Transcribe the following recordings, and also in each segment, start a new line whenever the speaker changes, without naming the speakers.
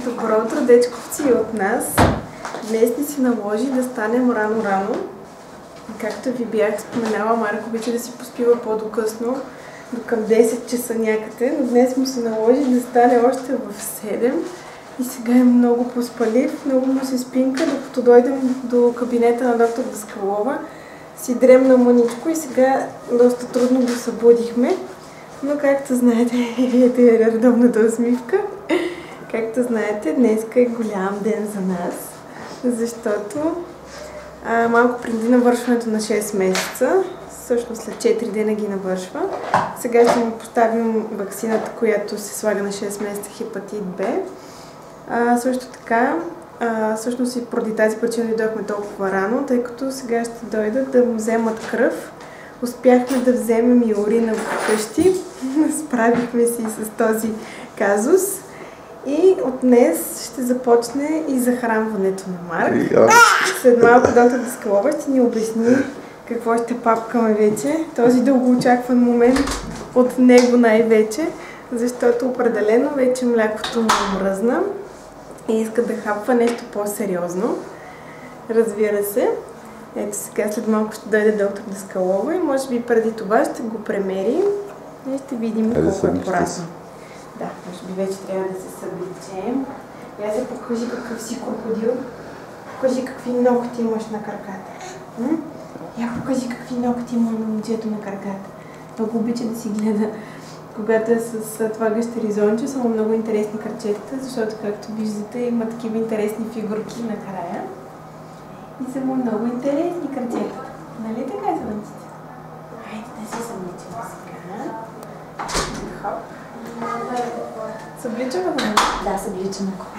Добро утро, дечковци, от нас. Днес ни се наложи да станем рано-рано. Както ви бях споменала, Марко обича да си поспива по-докъсно, до към 10 часа някъде, но днес му се наложи да стане още в 7 и сега е много поспалив, много му се спинка, докато дойдем до кабинета на доктор Даскалова. Си дремна мъничко и сега доста трудно го събудихме, но както знаете, е редовната усмивка. Както знаете, днес е голям ден за нас, защото малко преди навършването на 6 месеца, всъщност след 4 дена ги навършва, сега ще му поставим ваксината, която се слага на 6 месеца, хепатит Б. Също така, всъщност и поради тази причина дойдохме толкова рано, тъй като сега ще дойдат да му вземат кръв. Успяхме да вземем и урина вкъщи, справихме се и с този казус. И от днес ще започне и захранването на Марк. След малко доктор Даскалова ще ни обясни какво ще папкаме вече. Този дългоочакван момент от него най-вече, защото определено вече млякото му мръзна и иска да хапва нещо по-сериозно. Разбира се. Ето сега след малко ще дойде доктор Даскалова и може би преди това ще го премерим и ще видим колко е поразно. Да, може би вече трябва да се събличем. Я се покажи какъв си крокодил. Покажи какви ногти имаш на краката. Я покажи какви ногти има на момчето на краката. Много обича да си гледа, когато е с това гъщеризонче. Са му много интересни крачетата, защото, както виждате, има такива интересни фигурки накрая. И са му много интересни крачетата. Нали така, слънците? Хайде да се събличим сега. Хоп. Събличаме го?
Да, събличаме го.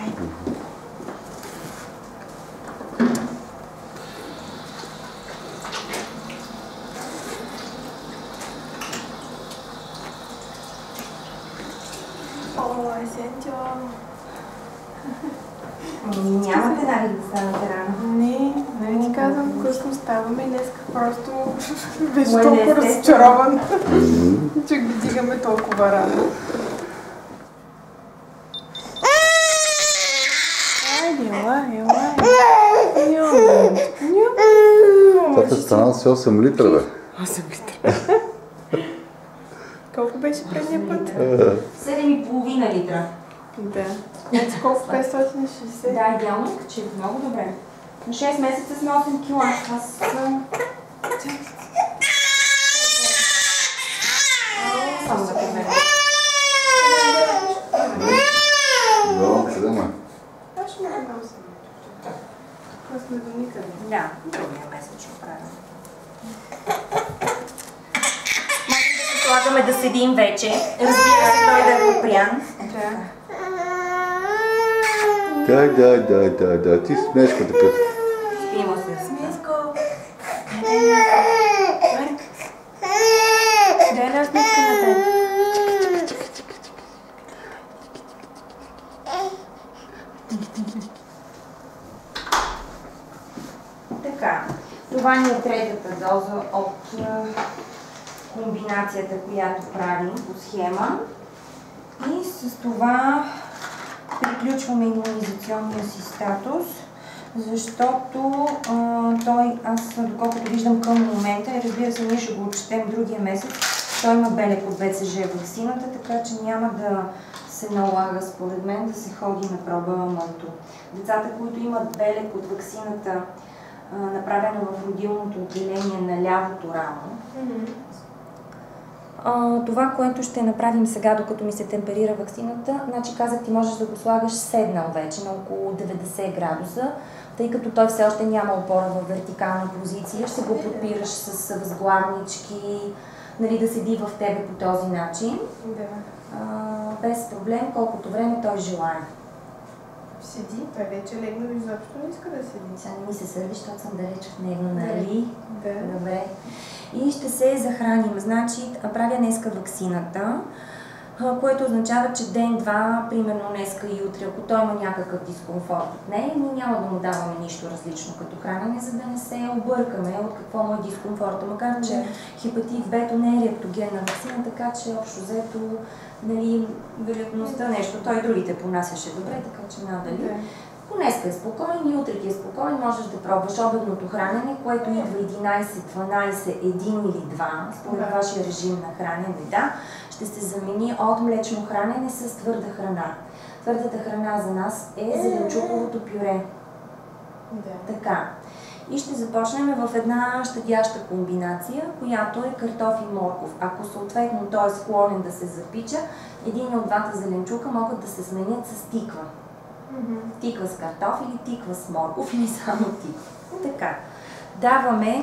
О, Есенчо!
Нямате навик да станете рано.
Не ти казвам, късно ставаме и днеска просто беше толкова разочарован, че ги дигаме толкова рано.
Това е станало с 8 литра, бе.
8 литра. Колко беше предния път?
7,5 литра.
Да. Значи колко? 560?
Да, идеално качи. Много добре. На 6 месеца сме 8 кила. Аз съм... Само да помня.
Здравам се, дема.
Аз ще му дам се. Аз сме до никъде.
Да, другия месец ще правим. Можем да се слагаме да седим вече. Разбира се, той да е опрян.
Да. Ти смешко такъв.
Спимо се.
Смеско! Дай една смеска на теб.
Така, това ни е третата доза от комбинацията, която правим по схема. И с това приключваме имунизационния си статус, защото доколкото виждам към момента, и разбира се, ние ще го отчетем другия месец, той има белег от БЦЖ ваксината, така че няма да се налага, според мен, да се ходи на проба МОНТО. Децата, които имат белег от ваксината, направено в родилното отделение на лявото рамо, това, което ще направим сега, докато ми се темперира ваксината, значи казах ти можеш да го слагаш седнал вече на около 90 градуса, тъй като той все още няма опора в вертикална позиция, ще го подпираш с възглавнички, нали, да седи в тебе по този начин, без проблем, колкото време той желае.
Седи, той вече легна, изобщо не иска да седи.
Сега не ми се сърди, защото съм далеч от него, нали?
Да.
Добре. И ще се захраним. Значи, правя днеска ваксината. което означава, че ден-два, примерно днеска и утре, ако той има някакъв дискомфорт от нея, ние няма да му даваме нищо различно като хранене, за да не се объркаме от какво му е дискомфорта. Макар че хепатит Б не е реактогенна ваксина, така че общо взето, нали, вероятността нещо, той другите понасяше добре, така че надали. Ако днеска е спокоен и утре ти е спокоен, можеш да пробваш обедното хранене, което идва 11, 12, 1 или 2, според вашия режим на хранене, да, ще се замени от млечно хранене с твърда храна. Твърдата храна за нас е зеленчуковото пюре. Така. И ще започнем в една щадяща комбинация, която е картоф и морков. Ако съответно той е склонен да се запича, един от двата зеленчука могат да се сменят с тиква. Тиква с картоф или тиква с морков или само тиква. Така. Даваме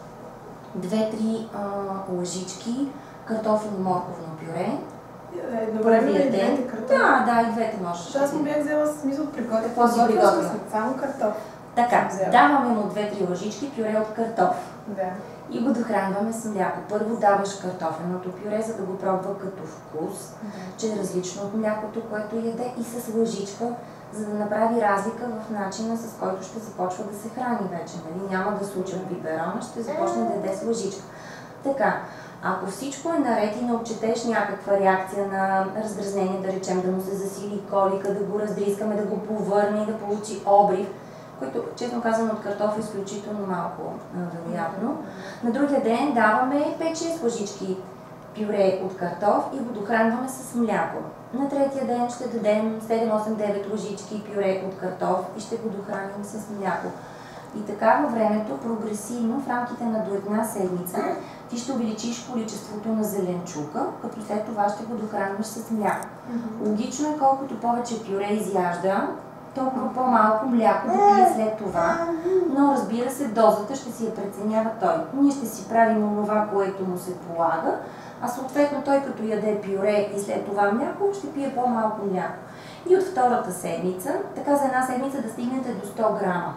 2-3 лъжички картофено-морковно пюре.
Едновременно и двете картофи?
Да, и двете можеш.
Аз му бях взела смисъл приготвя.
Какво си приготвила?
Само картоф.
Така, даваме му 2-3 лъжички пюре от картоф.
Да.
И го дохранваме с мляко. Първо даваш картофеното пюре, за да го пробва като вкус, че е различно от млякото, което яде, и с лъжичка, за да направи разлика в начина, с който ще започва да се храни вече. Нали? Няма да случва биберона, ще започне да яде с лъжичка. Така, ако всичко е наред и не отчетеш някаква реакция на раздразнение, да речем да му се засили колика, да го раздрискаме, да го повърне и да получи обрив, който, честно казано, от картоф е изключително малко вероятно. На другия ден даваме 5-6 лъжички пюре от картоф и го дохранваме с мляко. На третия ден ще дадем 7-8-9 лъжички пюре от картоф и ще го дохраним с мляко. И така във времето, прогресивно, в рамките на до една седмица, ти ще увеличиш количеството на зеленчука, като след това ще го дохранваш с мляко. Логично е, колкото повече пюре изяжда, толкова по-малко мляко да пие след това, но разбира се, дозата ще си я преценява той. Ние ще си правим онова, което му се полага, а съответно той като яде пюре и след това мляко, ще пие по-малко мляко. И от втората седмица, така за една седмица да стигнете до 100 грама.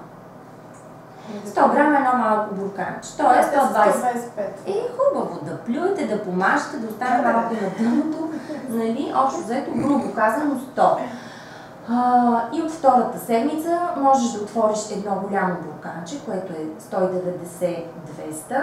100 грама е едно малко бурканче, т.е. 125. Хубаво да плюете, да помажете, да остане малко на дъното, нали, общо взето, грубо казано 100. И от втората седмица можеш да отвориш едно голямо бурканче, което е 190-200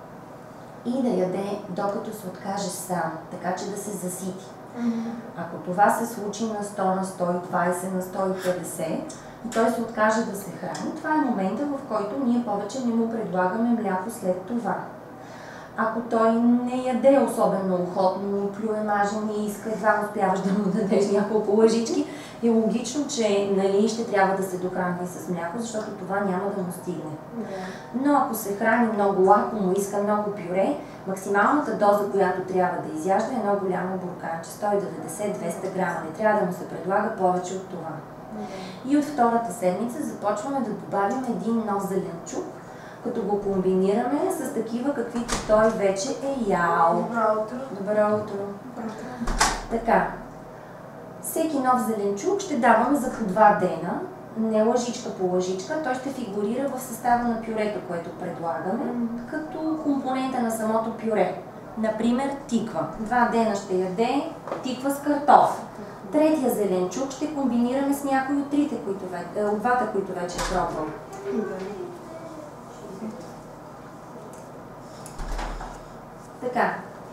и да яде докато се откаже сам, така че да се засити. Ако това се случи на 100, на 120, на 150 и той се откаже да се храни, това е момента, в който ние повече не му предлагаме мляко след това. Ако той не яде особено охотно, плюе мажен и иска, едва успяваш да му дадеш няколко лъжички, е логично, че нали, ще трябва да се дохранва с мляко, защото това няма да му стигне. Но ако се храни много лакомо, иска много пюре, максималната доза, която трябва да изяжда, е едно голямо бурканче, 190-200 грама. Не трябва да му се предлага повече от това. И от втората седмица започваме да добавим един нов зеленчук, като го комбинираме с такива, каквито той вече е ял.
Добро утро.
Добро утро. Така. Всеки нов зеленчук ще даваме за по 2 дена, не лъжичка по лъжичка, той ще фигурира в състава на пюрето, което предлагаме, като компонента на самото пюре. Например, тиква. 2 дена ще яде тиква с картоф. Третия зеленчук ще комбинираме с някой от двата, които вече е пробвал. Така.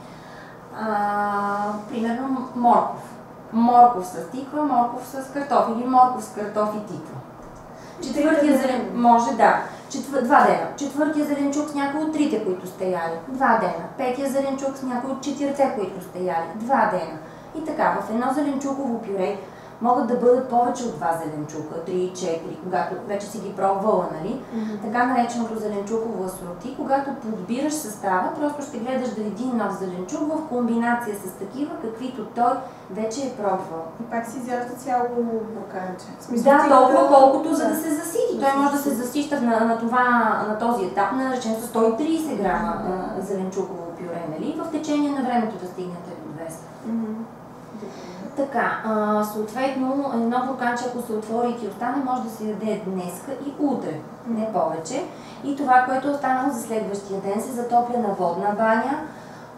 Примерно морков. Морков с тиква, морков с картоф или морков с картоф и тиква. Четвъртия зеленчук, може да, 2 дена. Четвъртия зеленчук с някой от 3, които сте яли, 2 дена. Петия зеленчук с някой от 4, които сте яли, 2 дена. И така, в едно зеленчуково пюре могат да бъдат повече от 2 зеленчука, 3-4, когато вече си ги пробвала, нали? Така нареченото зеленчуково асорти, когато подбираш състава, просто ще гледаш да един нов зеленчук в комбинация с такива, каквито той вече е пробвал.
И пак си изяжда цяло бурканче.
Да, толкова колкото за да се засити. Той може да се засища на този етап, наречен с 130 грама зеленчуково пюре, нали? В течение на времето да стигнете до 200. Така, съответно, едно бурканче, ако се отвори и ти остане, може да се яде днеска и утре, не повече. И това, което е останало за следващия ден, се затопля на водна баня,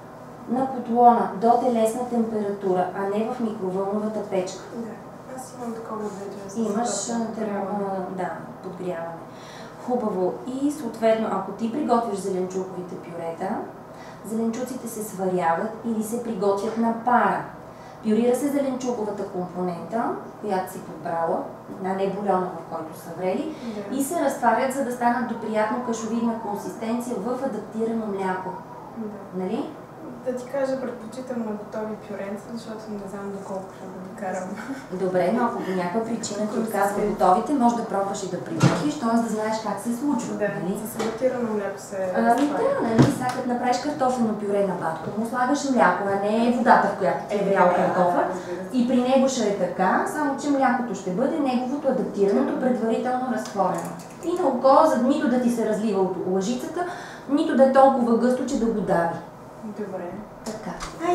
на котлона до телесна температура, а не в микровълновата печка.
Да. Аз имам такова вече.
Имаш подгряване. Хубаво. И съответно, ако ти приготвиш зеленчуковите пюрета, зеленчуците се сваряват или се приготвят на пара. Пюрира се зеленчуковата компонента, която си подбрала, на не бульона, в който са врели, и се разтварят, за да станат до приятно кашовидна консистенция в адаптирано мляко. Нали?
Да ти кажа, предпочитам на готови пюренца, защото не знам доколко ще да карам.
Добре, но ако по някаква причина ти отказва готовите, може да пробваш и да привърхиш, т.е. да знаеш как се случва.
Да,
нали?
с адаптирано мляко се
нали, сега като направиш картофено пюре на батко, му слагаш мляко, а не водата, в която ти е врял картофа. И при него ще е така, само че млякото ще бъде неговото адаптираното, предварително разтворено. И на око, за нито да ти се разлива от лъжицата, нито да е толкова гъсто, че да го дави.
Добре.
Така.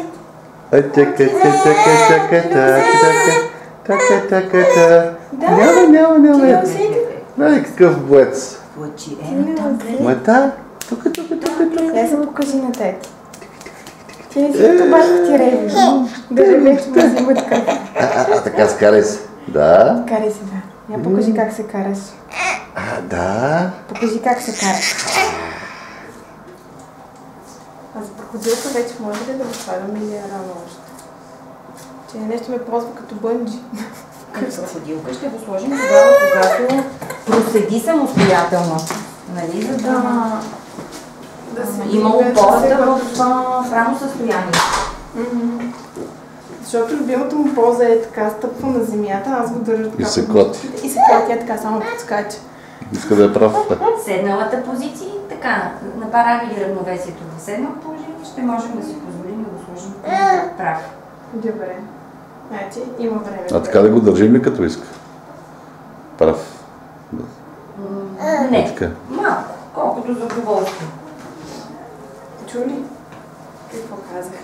Няма. Дай какъв боец. Мата? Тук.
Я се покажи на тети. Ти не си като башка ти ревиш. Да ревеш, ме взима така.
Така скарай се. Да.
Карай се, да. Я покажи как се караш.
Да.
Покажи как се караш. А за проходилка вече може ли да го слагам или е рано още? Че нещо ме ползва като бънджи.
Проходилка ще го сложим тогава, когато проседи самостоятелно. Нали, за да има опората в равно състояние.
Защото любимата му полза е така, стъпва на земята, аз го държа така.
И се коти.
И се коти, тя така само подскача.
Иска да е прав.
Седналата позиция, така, направи ли равновесието в седнал положение, ще можем да си позволим да го сложим прав.
Добре. Значи, има време.
А така да го държим ли като иска? Прав.
Не,
така.
малко, колкото за удоволствие.
Чули? Какво казах?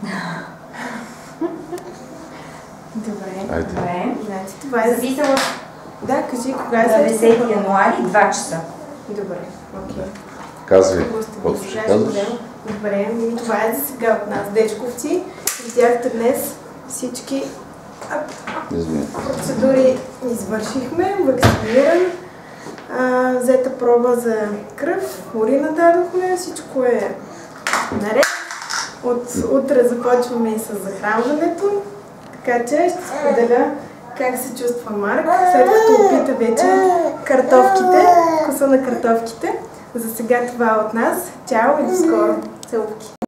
Добре.
Айде.
Добре.
Значи, това е...
Записала
Да, кажи кога
на
се...
10 януари, 2 часа.
Добре, окей.
Казвай. Колко ще казваш?
Добре, това е за сега от нас, дечковци. Видяхте днес всички процедури извършихме, вакциниран, взета проба за кръв, урина дадохме, всичко е наред. От утре започваме и с захранването, така че ще споделя как се чувства Марк, след като опита вече картофките, вкуса на картофките. За сега това е от нас. Чао и до скоро! Целувки!